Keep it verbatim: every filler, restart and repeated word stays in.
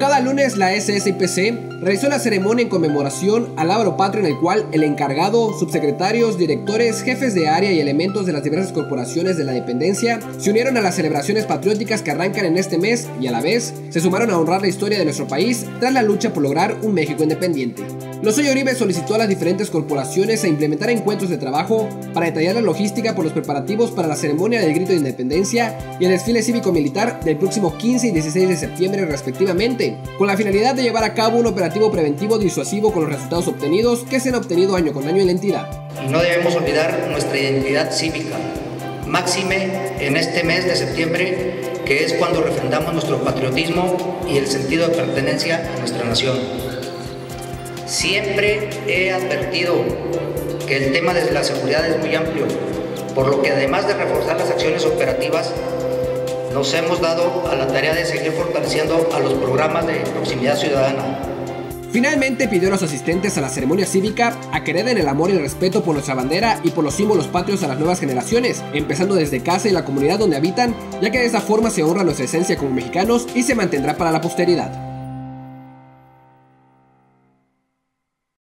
cada lunes, la S S I P C realizó una ceremonia en conmemoración al Lábaro Patrio, en el cual el encargado, subsecretarios, directores, jefes de área y elementos de las diversas corporaciones de la dependencia se unieron a las celebraciones patrióticas que arrancan en este mes y a la vez se sumaron a honrar la historia de nuestro país tras la lucha por lograr un México independiente. Lozoya Uribe solicitó a las diferentes corporaciones a implementar encuentros de trabajo para detallar la logística por los preparativos para la ceremonia del Grito de Independencia y el desfile cívico-militar del próximo quince y dieciséis de septiembre respectivamente, con la finalidad de llevar a cabo un operativo preventivo disuasivo con los resultados obtenidos que se han obtenido año con año en la entidad. Y no debemos olvidar nuestra identidad cívica, máxime en este mes de septiembre, que es cuando refrendamos nuestro patriotismo y el sentido de pertenencia a nuestra nación. Siempre he advertido que el tema de la seguridad es muy amplio, por lo que además de reforzar las acciones operativas, nos hemos dado a la tarea de seguir fortaleciendo a los programas de proximidad ciudadana. Finalmente pidió a los asistentes a la ceremonia cívica a que hereden el amor y el respeto por nuestra bandera y por los símbolos patrios a las nuevas generaciones, empezando desde casa y la comunidad donde habitan, ya que de esa forma se honra nuestra esencia como mexicanos y se mantendrá para la posteridad.